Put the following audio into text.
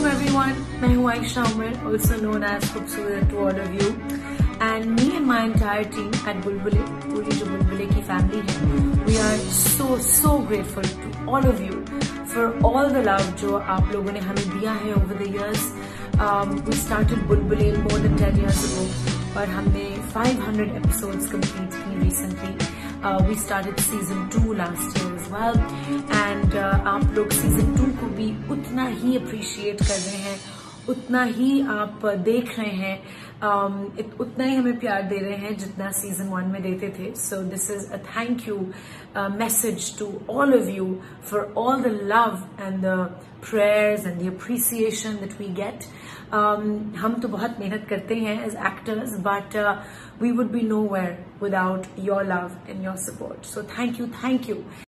everyone, मैं हूँ Ayesha Umar, also known as खूबसूरत to all of you, and me and my entire team at Bulbulay, पूरी जो बुलबुले की family है, we are so grateful to all of you for all the love जो आप लोगों ने हमें दिया है over the years. We started Bulbulay more than 10 years ago, और हमने 500 episodes complete की recently. We started season 2 last year as well, and आप लोग season 2 को भी उतना ही appreciate कर रहे हैं, उतना ही आप देख रहे हैं, उतना ही हमें प्यार दे रहे हैं जितना season 1 में देते थे. So this is a thank you message to all of you for all the love and the prayers and the appreciation that we get. हम तो बहुत मेहनत करते हैं as actors, but we would be nowhere without your love and your support. So thank you.